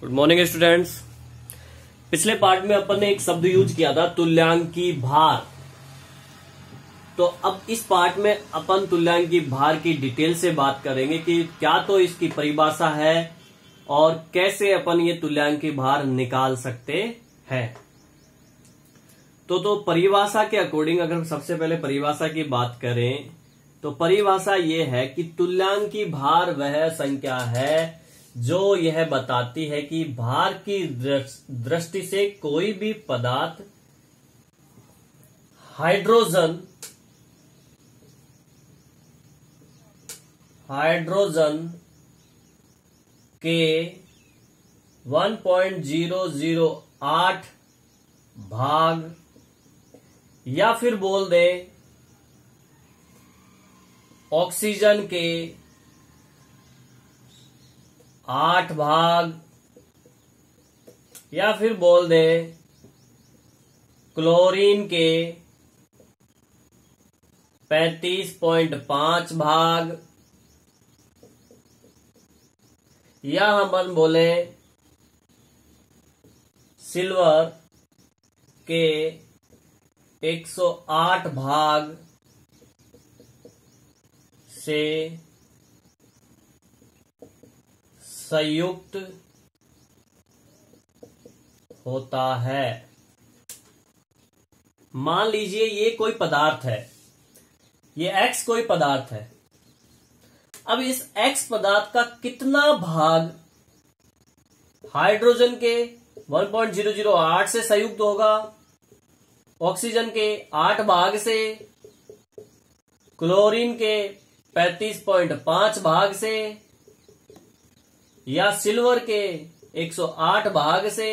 Good morning students. पिछले part में अपन ने एक शब्द यूज किया था तुल्यांकी भार। तो अब इस पार्ट में अपन तुल्यांकी भार की डिटेल से बात करेंगे कि क्या तो इसकी परिभाषा है और कैसे अपन ये तुल्यांकी भार निकाल सकते हैं। तो परिभाषा के अकॉर्डिंग अगर सबसे पहले परिभाषा की बात करें तो परिभाषा ये है कि तुल्यांकी भार वह संख्या है जो यह बताती है कि भार की दृष्टि से कोई भी पदार्थ हाइड्रोजन के 1.008 भाग या फिर बोल दें ऑक्सीजन के 8 भाग या फिर बोल दें क्लोरीन के 35.5 भाग या हम बोले सिल्वर के 108 भाग से संयुक्त होता है। मान लीजिए ये कोई पदार्थ है, ये X कोई पदार्थ है। अब इस X पदार्थ का कितना भाग हाइड्रोजन के 1.008 से संयुक्त होगा, ऑक्सीजन के 8 भाग से, क्लोरीन के 35.5 भाग से या सिल्वर के 108 भाग से,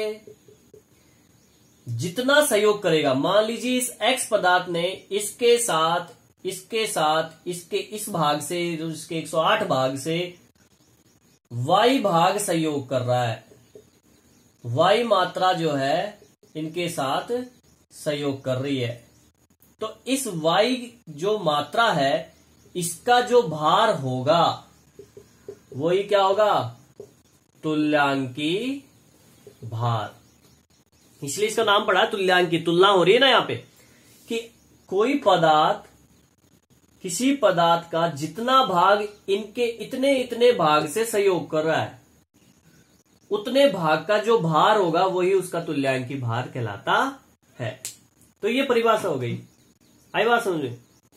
जितना सहयोग करेगा। मान लीजिए इस X पदार्थ ने इसके साथ इसके इस भाग से, जो इसके 108 भाग से Y भाग सहयोग कर रहा है। Y मात्रा जो है इनके साथ सहयोग कर रही है। तो इस Y जो मात्रा है इसका जो भार होगा वही क्या होगा, तुल्यांकी भार। इसलिए इसका नाम पड़ा है तुल्यांकी। तुलना हो रही है ना यहाँ पे कि कोई पदार्थ किसी पदार्थ का जितना भाग इनके इतने इतने भाग से सहयोग कर रहा है, उतने भाग का जो भार होगा वही उसका तुल्यांकी भार कहलाता है। तो ये परिभाषा हो गई। आई बात समझे।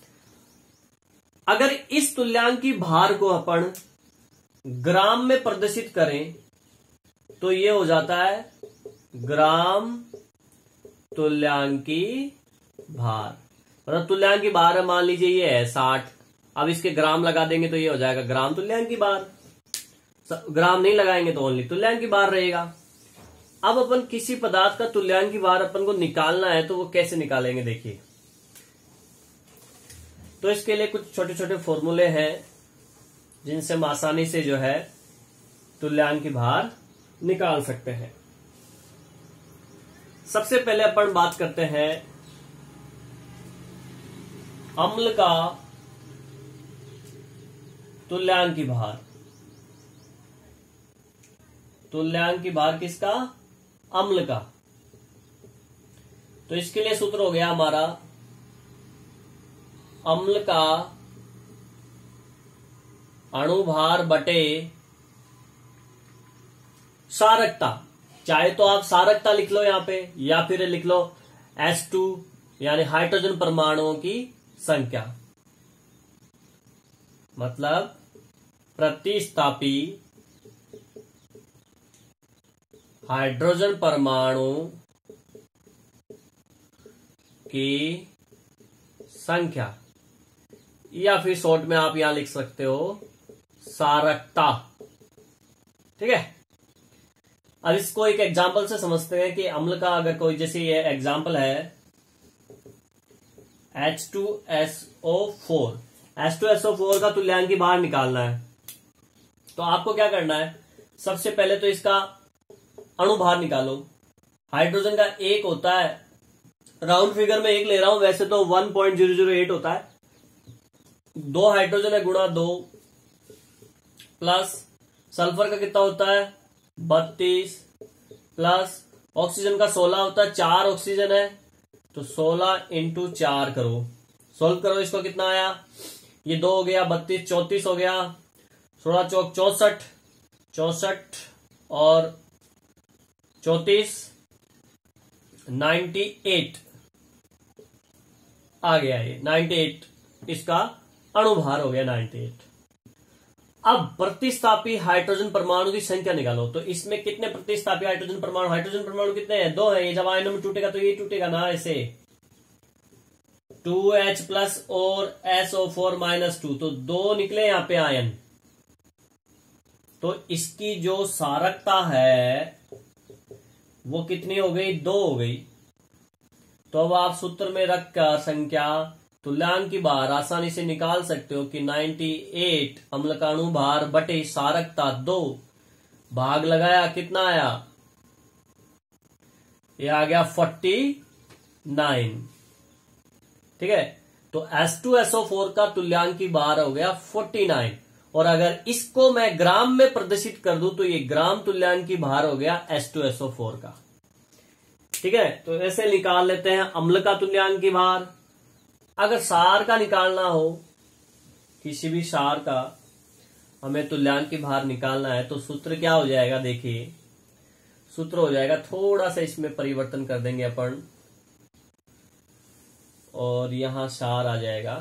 अगर इस तुल्यांकी भार को अपन ग्राम में प्रदर्शित करें तो ये हो जाता है ग्राम तुल्यांकी भार। मतलब तुल्यांकी भार है, मान लीजिए ये है 60। अब इसके ग्राम लगा देंगे तो ये हो जाएगा ग्राम तुल्यांकी भार। ग्राम नहीं लगाएंगे तो ओनली तुल्यांकी भार रहेगा। अब अपन किसी पदार्थ का तुल्यांकी भार अपन को निकालना है तो वो कैसे निकालेंगे देखिए। तो इसके लिए कुछ छोटे छोटे फॉर्मूले हैं जिनसे हम आसानी से जो है तुल्यांकी भार निकाल सकते हैं। सबसे पहले अपन बात करते हैं अम्ल का तुल्यांकी भार। तुल्यांकी भार किसका, अम्ल का। तो इसके लिए सूत्र हो गया हमारा अम्ल का अणुभार बटे सारकता। चाहे तो आप सारकता लिख लो यहां पे या फिर लिख लो H2 यानी हाइड्रोजन परमाणुओं की संख्या। मतलब प्रतिस्थापी हाइड्रोजन परमाणु की संख्या, या फिर शॉर्ट में आप यहां लिख सकते हो सारकता। ठीक है। अब इसको एक एग्जांपल से समझते हैं कि अम्ल का अगर कोई, जैसे ये एग्जांपल है H2SO4। H2SO4 का तुल्यांकी भार निकालना है तो आपको क्या करना है, सबसे पहले तो इसका अणुभार निकालो। हाइड्रोजन का 1 होता है, राउंड फिगर में 1 ले रहा हूं, वैसे तो 1.008 होता है। 2 हाइड्रोजन है गुणा 2 प्लस सल्फर का कितना होता है 32 प्लस ऑक्सीजन का 16 होता है, 4 ऑक्सीजन है तो 16 इंटू 4 करो, सोल्व करो इसको, कितना आया, ये 2 हो गया, 32 34 हो गया, 16 चौक 64, 64 और 34 98 आ गया, ये 98 इसका अणुभार हो गया 98। अब प्रतिस्थापी हाइड्रोजन परमाणु की संख्या निकालो, तो इसमें कितने प्रतिस्थापी हाइड्रोजन परमाणु कितने हैं, 2 है, ये जब आयनों में टूटेगा तो ये टूटेगा ना ऐसे, 2H प्लस और SO4 माइनस 2, तो 2 निकले यहां पे आयन, तो इसकी जो सारकता है वो कितनी हो गई, 2 हो गई। तो अब आप सूत्र में रखकर संख्या तुल्यांक की भार आसानी से निकाल सकते हो कि 98 अम्ल का अणुभार बटे सारकता 2, भाग लगाया कितना आया, ये आ गया 49, ठीक है। तो H2SO4 का तुल्यांकी भार हो गया 49, और अगर इसको मैं ग्राम में प्रदर्शित कर दूं तो ये ग्राम तुल्यांकी भार हो गया H2SO4 का, ठीक है। तो ऐसे निकाल लेते हैं अम्ल का तुल्यांकी भार। अगर सार का निकालना हो, किसी भी सार का हमें तुल्यांकी भार निकालना है, तो सूत्र क्या हो जाएगा, देखिए सूत्र हो जाएगा, थोड़ा सा इसमें परिवर्तन कर देंगे अपन और यहां सार आ जाएगा,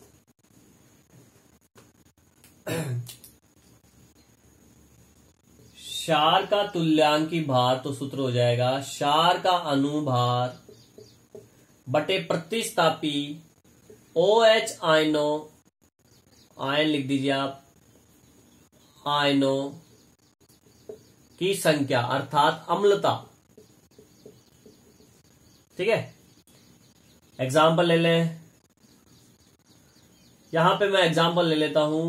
क्षार का तुल्यांकी भार, तो सूत्र हो जाएगा क्षार का अणुभार बटे प्रतिस्थापी OH आयनों, आयन लिख दीजिए आप, आयनों की संख्या अर्थात अम्लता, ठीक है। एग्जाम्पल ले लें, यहां पे मैं एग्जाम्पल ले लेता हूं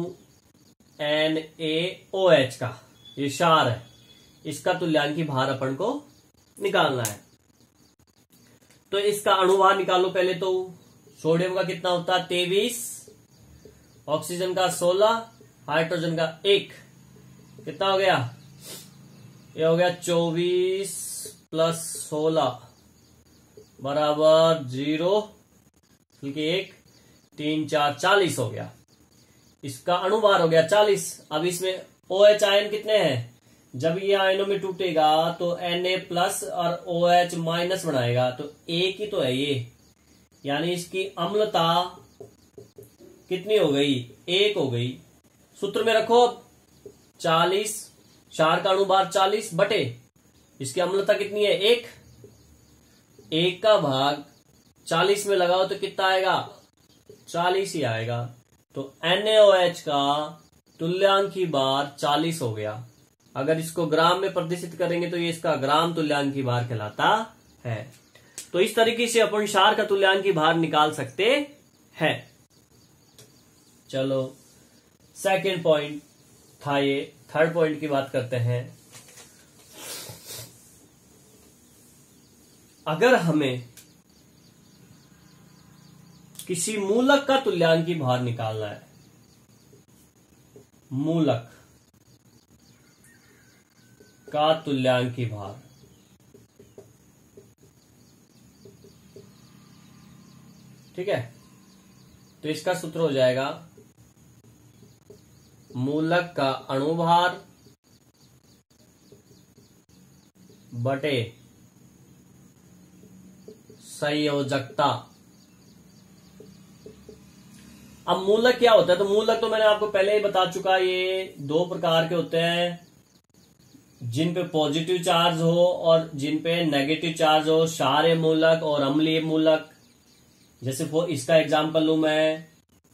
NaOH का, ये क्षार है, इसका तुल्यांकी भार अपन को निकालना है। तो इसका अणुभार निकालो पहले, तो सोडियम का कितना होता है 23, ऑक्सीजन का 16, हाइड्रोजन का 1, कितना हो गया, ये हो गया 24 प्लस 16 बराबर 0, बल्कि 1 3 4 40 हो गया, इसका अणुभार हो गया 40। अब इसमें OH आयन कितने हैं, जब ये आयनों में टूटेगा तो Na प्लस और OH माइनस बनाएगा, तो एक ही तो है ये, यानी इसकी अम्लता कितनी हो गई, 1 हो गई। सूत्र में रखो 40, क्षार का अणुभार 40 बटे इसकी अम्लता कितनी है 1, 1 का भाग 40 में लगाओ तो कितना आएगा, 40 ही आएगा। तो NaOH का तुल्यांकी भार 40 हो गया। अगर इसको ग्राम में प्रदर्शित करेंगे तो ये इसका ग्राम तुल्यांकी भार कहलाता है। तो इस तरीके से अपन क्षार का तुल्यांकी भार निकाल सकते हैं। चलो सेकंड पॉइंट था ये, थर्ड पॉइंट की बात करते हैं। अगर हमें किसी मूलक का तुल्यांकी भार निकालना है, मूलक का तुल्यांकी भार, ठीक है, तो इसका सूत्र हो जाएगा मूलक का अणुभार बटे संयोजकता। अब मूलक क्या होता है, तो मूलक तो मैंने आपको पहले ही बता चुका, ये 2 प्रकार के होते हैं, जिन पे पॉजिटिव चार्ज हो और जिन पे नेगेटिव चार्ज हो, क्षारीय मूलक और अम्लीय मूलक। जैसे इसका एग्जांपल लू मैं,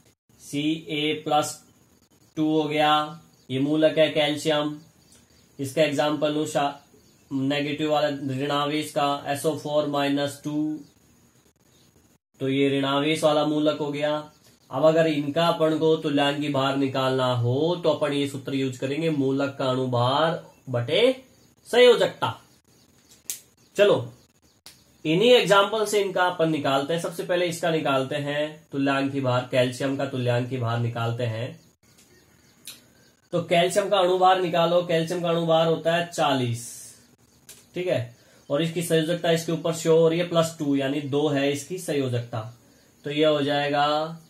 Ca+2 हो गया, ये मूलक है कैल्शियम। इसका एग्जांपल लू नेगेटिव वाला ऋणावेश का SO4-2, तो ये ऋणावेश वाला मूलक हो गया। अब अगर इनका अपन को तुल्यांकी भार निकालना हो तो अपन ये सूत्र यूज करेंगे, मूलक का अणुभार बटे संयोजकता। चलो इन्हीं एग्जाम्पल से इनका अपन निकालते हैं। सबसे पहले इसका निकालते हैं तुल्यांकी भार, कैल्शियम का तुल्यांकी भार निकालते हैं। तो कैल्शियम का अणुभार निकालो। कैल्शियम का अणुभार होता है 40, ठीक है, और इसकी संयोजकता इसके ऊपर शो हो रही है +2, यानी 2 है इसकी संयोजकता। तो ये हो जाएगा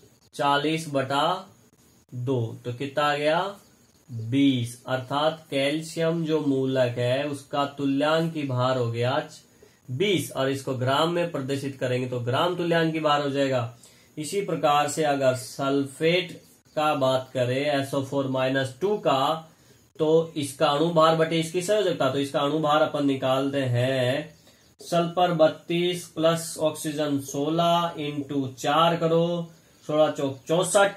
40/2, तो कितना आ गया 20, अर्थात कैल्शियम जो मूलक है उसका तुल्यांकी भार हो गया 20, और इसको ग्राम में प्रदर्शित करेंगे तो ग्राम तुल्यांकी भार हो जाएगा। इसी प्रकार से अगर सल्फेट का बात करें SO4-2 का, तो इसका अणुभार बटे इसकी संयोजकता, तो इसका अणुभार अपन निकालते हैं सल्फर 32 प्लस ऑक्सीजन 16 इंटू 4 करो, 16 चौक 64,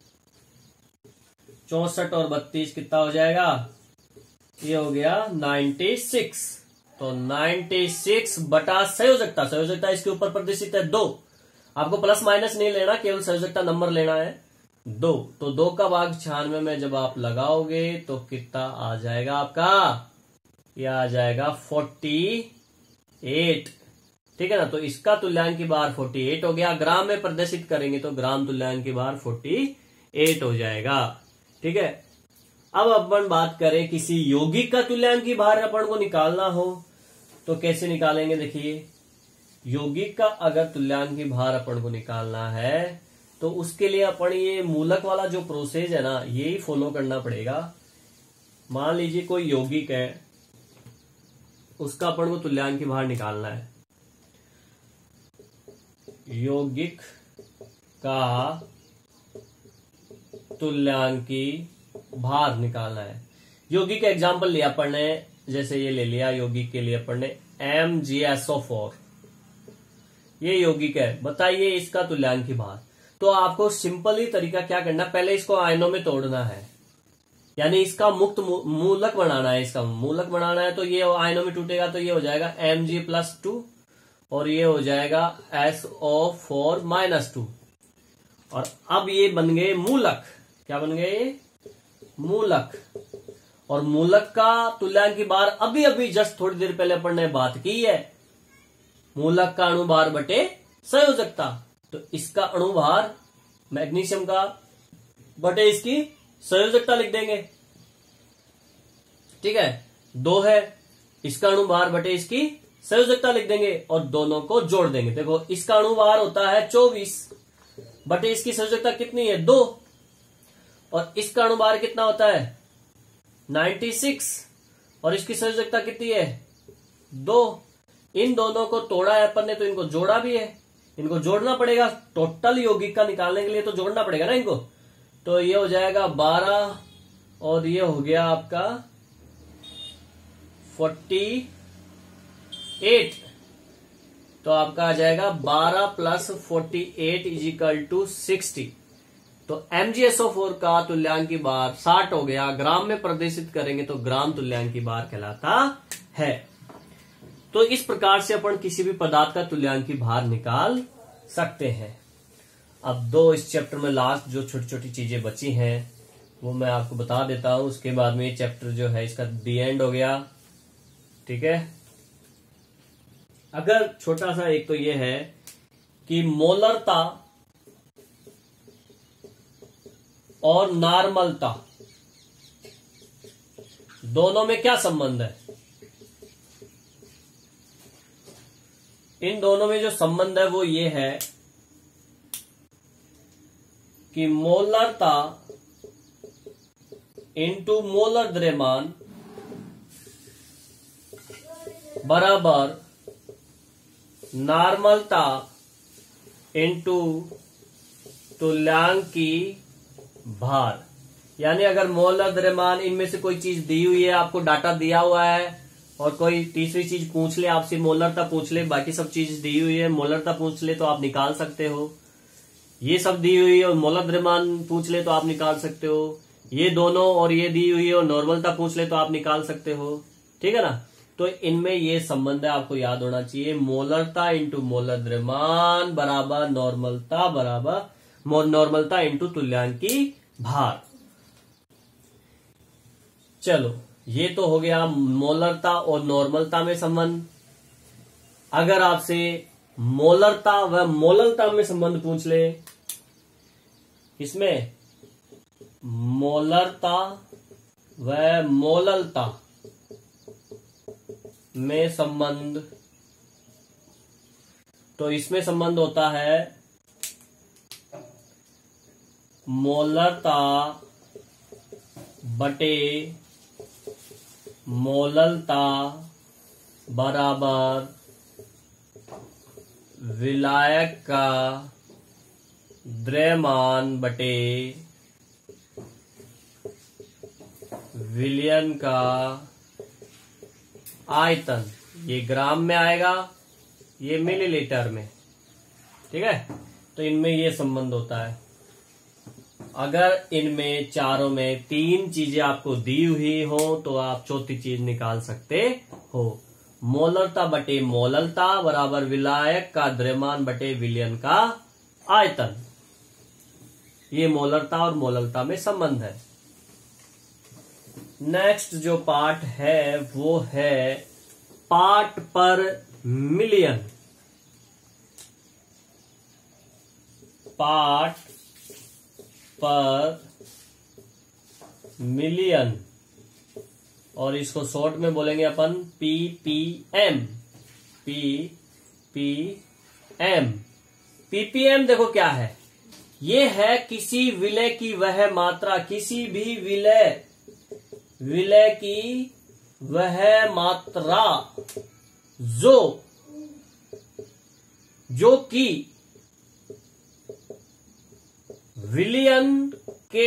64 और 32 कितना हो जाएगा, ये हो गया 96। तो 96 बटा संयोजकता, संयोजकता इसके ऊपर प्रदर्शित है 2, आपको प्लस माइनस नहीं लेना, केवल संयोजकता नंबर लेना है 2। तो 2 का भाग 96 में जब आप लगाओगे तो कितना आ जाएगा आपका, यह आ जाएगा 48, ठीक है ना। तो इसका तुल्यांकी भार 48 हो गया। ग्राम में प्रदर्शित करेंगे तो ग्राम तुल्यांकी भार 48 हो जाएगा, ठीक है। अब अपन बात करें किसी यौगिक का तुल्यांकी भार अपन को निकालना हो तो कैसे निकालेंगे। देखिए, यौगिक का अगर तुल्यांकी भार अपन को निकालना है तो उसके लिए अपन ये मूलक वाला जो प्रोसेस है ना, यही फॉलो करना पड़ेगा। मान लीजिए कोई यौगिक है, उसका अपन को तुल्यांकी भार निकालना है। यौगिक का तुल्यांकी भार निकालना है। यौगिक का एग्जाम्पल लिया अपन ने, जैसे ये ले लिया यौगिक के लिए अपन ने MgSO4, ये यौगिक है, बताइए इसका तुल्यांकी भार। तो आपको सिंपल ही तरीका क्या करना, पहले इसको आयनों में तोड़ना है, यानी इसका मुक्त मूलक बनाना है। इसका मूलक बनाना है तो ये आयनों में टूटेगा, तो ये हो जाएगा Mg+2 और ये हो जाएगा SO4-2, और अब ये बन गए मूलक। क्या बन गए ये, मूलक। और मूलक का तुल्यांकी भार अभी अभी जस्ट थोड़ी देर पहले अपन ने बात की है, मूलक का अणुभार बटे संयोजकता। तो इसका अणुभार मैग्नीशियम का बटे इसकी संयोजकता लिख देंगे, ठीक है, 2 है, इसका अणुभार बटे इसकी संयोजकता लिख देंगे और दोनों को जोड़ देंगे। देखो, इसका अणुभार होता है 24 बटे इसकी संयोजकता कितनी है 2, और इसका अणुभार कितना होता है 96 और इसकी संयोजकता कितनी है 2। इन दोनों को तोड़ा है अपन ने तो इनको जोड़ा भी है, इनको जोड़ना पड़ेगा। टोटल यौगिक का निकालने के लिए तो जोड़ना पड़ेगा ना इनको। तो ये हो जाएगा 12 और ये हो गया आपका 48। तो आपका आ जाएगा 12 + 48 = 60। तो MgSO4 का तुल्यांकी भार 60 हो गया। ग्राम में प्रदर्शित करेंगे तो ग्राम तुल्यांकी भार कहलाता है। तो इस प्रकार से अपन किसी भी पदार्थ का तुल्यांकी भार निकाल सकते हैं। अब 2 इस चैप्टर में लास्ट जो छोटी छोटी चीजें बची हैं वो मैं आपको बता देता हूं, उसके बाद में ये चैप्टर जो है इसका दी एंड हो गया, ठीक है। अगर छोटा सा एक तो ये है कि मोलरता और नॉर्मलता दोनों में क्या संबंध है। इन दोनों में जो संबंध है वो ये है कि मोलरता इंटू मोलर द्रव्यमान बराबर नॉर्मलता इंटू तुल्यांकी भार। यानी अगर मोलर द्रव्यमान इनमें से कोई चीज दी हुई है, आपको डाटा दिया हुआ है, और कोई तीसरी चीज पूछ ले आपसे, मोलरता पूछ ले, बाकी सब चीज दी हुई है, मोलरता पूछ ले तो आप निकाल सकते हो। ये सब दी हुई है और मोलर द्रव्यमान पूछ ले तो आप निकाल सकते हो। ये दोनों और ये दी हुई है और नॉर्मलता पूछ ले तो आप निकाल सकते हो, ठीक है ना। तो इनमें ये संबंध है, आपको याद होना चाहिए। मोलरता इंटू मोलर द्रव्यमान बराबर नॉर्मलता बराबर नॉर्मलता इंटू तुल्यांकी भार। चलो, ये तो हो गया मोलरता और नॉर्मलता में संबंध। अगर आपसे मोलरता व मोलरता में संबंध पूछ ले, इसमें मोलरता व मोललता में संबंध, तो इसमें संबंध होता है मोलरता बटे मोललता बराबर विलायक का द्रव्यमान बटे विलयन का आयतन। ये ग्राम में आएगा, ये मिलीलीटर में, ठीक है। तो इनमें ये संबंध होता है। अगर इनमें चारों में तीन चीजें आपको दी हुई हो तो आप चौथी चीज निकाल सकते हो। मोलरता बटे मोललता बराबर विलायक का द्रव्यमान बटे विलयन का आयतन। ये मोलरता और मोललता में संबंध है। नेक्स्ट जो पार्ट है वो है पार्ट पर मिलियन। पार्ट पर मिलियन, और इसको शॉर्ट में बोलेंगे अपन पीपीएम। पीपीएम पीपीएम देखो क्या है, ये है किसी विलय की वह मात्रा, किसी भी विलय की वह मात्रा जो कि विलयन के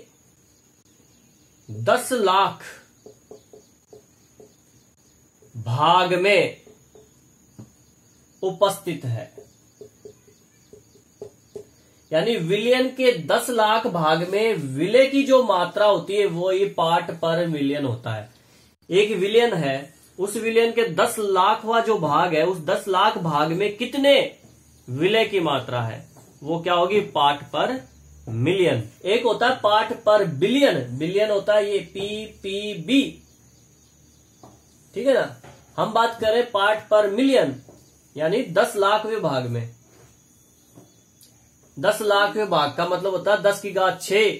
10 लाख भाग में उपस्थित है। यानी विलयन के 10 लाख भाग में विलय की जो मात्रा होती है वो ये पार्ट पर मिलियन होता है। एक विलयन है, उस विलयन के 10 लाखवां जो भाग है, उस 10 लाख भाग में कितने विलय की मात्रा है वो क्या होगी, पार्ट पर मिलियन। एक होता है पार्ट पर बिलियन, बिलियन होता है ये पीपीबी, ठीक है ना। हम बात करें पार्ट पर मिलियन, यानी 10 लाखवें भाग में। 10 लाखवें भाग का मतलब होता है 10 की घात 6।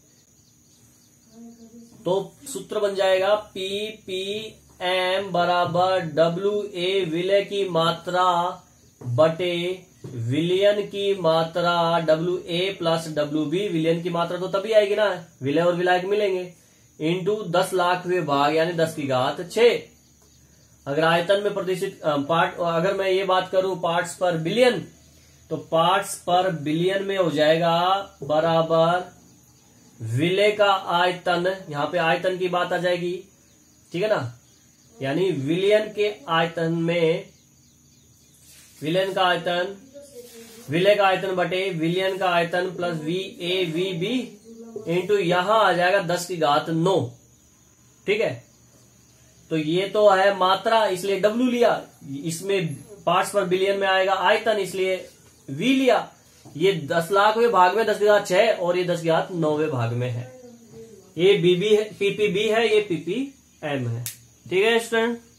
तो सूत्र बन जाएगा पीपीएम बराबर WA विलय की मात्रा बटे विलयन की मात्रा, WA प्लस WB, विलयन की मात्रा तो तभी आएगी ना, विलय और विलायक मिलेंगे, इंटू 10 लाखवें भाग यानी 10 की घात 6। अगर आयतन में प्रदर्शित पार्ट, अगर मैं ये बात करूं पार्ट्स पर बिलियन, तो पार्ट्स पर बिलियन में हो जाएगा बराबर विलय का आयतन, यहां पे आयतन की बात आ जाएगी, ठीक है ना। यानी विलयन के आयतन में विलयन का आयतन, विलय का आयतन बटे विलयन का आयतन प्लस VAVB इंटू यहां आ जाएगा 10 की घात 9, ठीक है। तो ये तो है मात्रा, इसलिए W लिया, इसमें पार्ट्स पर बिलियन में आएगा आयतन, इसलिए V लिया। ये 10 लाखवें भाग में 10 की घात 6 और ये 10 की घात 9वें भाग में है। ये BB है, PPB है, ये PPM है, ठीक है स्टूडेंट।